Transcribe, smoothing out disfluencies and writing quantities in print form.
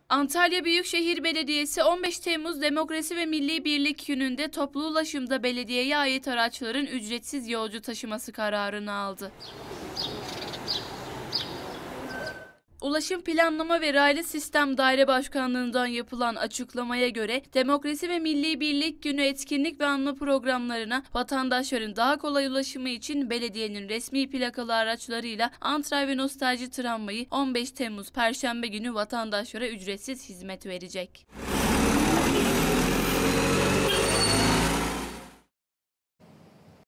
Antalya Büyükşehir Belediyesi 15 Temmuz Demokrasi ve Milli Birlik Günü'nde toplu ulaşımda belediyeye ait araçların ücretsiz yolcu taşıması kararını aldı. Ulaşım Planlama ve Raylı Sistem Daire Başkanlığı'ndan yapılan açıklamaya göre Demokrasi ve Milli Birlik Günü etkinlik ve anma programlarına vatandaşların daha kolay ulaşımı için belediyenin resmi plakalı araçlarıyla Antray ve Nostalji Tramvayı 15 Temmuz Perşembe günü vatandaşlara ücretsiz hizmet verecek.